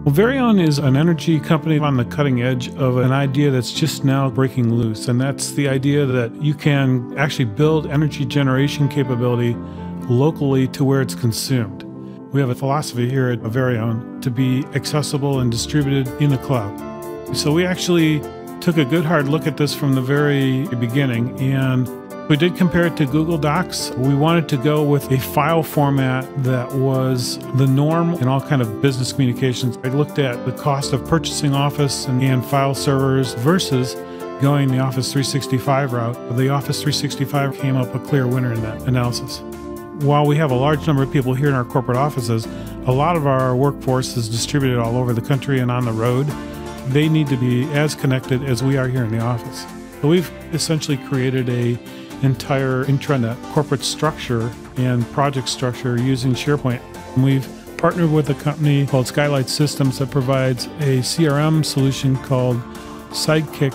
Well, Veriown is an energy company on the cutting edge of an idea that's just now breaking loose, and that's the idea that you can actually build energy generation capability locally to where it's consumed. We have a philosophy here at Veriown to be accessible and distributed in the cloud. So we actually took a good hard look at this from the very beginning, and we did compare it to Google Docs. We wanted to go with a file format that was the norm in all kind of business communications. I looked at the cost of purchasing Office and file servers versus going the Office 365 route. The Office 365 came up a clear winner in that analysis. While we have a large number of people here in our corporate offices, a lot of our workforce is distributed all over the country and on the road. They need to be as connected as we are here in the office. So we've essentially created an entire intranet corporate structure and project structure using SharePoint. And we've partnered with a company called Skylight Systems that provides a CRM solution called Sidekick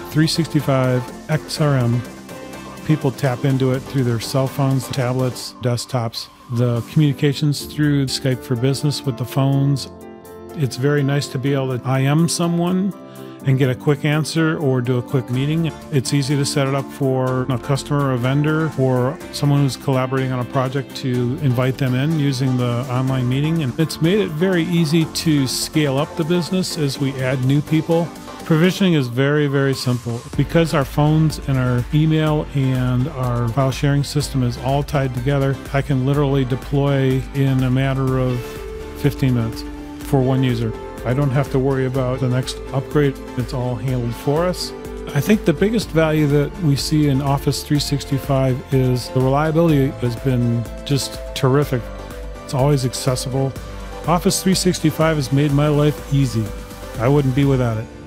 365 XRM. People tap into it through their cell phones, tablets, desktops, the communications through Skype for Business with the phones. It's very nice to be able to IM someone and get a quick answer or do a quick meeting. It's easy to set it up for a customer, a vendor, or someone who's collaborating on a project to invite them in using the online meeting. And it's made it very easy to scale up the business as we add new people. Provisioning is very, very simple. Because our phones and our email and our file sharing system is all tied together, I can literally deploy in a matter of 15 minutes for one user. I don't have to worry about the next upgrade. It's all handled for us. I think the biggest value that we see in Office 365 is the reliability has been just terrific. It's always accessible. Office 365 has made my life easy. I wouldn't be without it.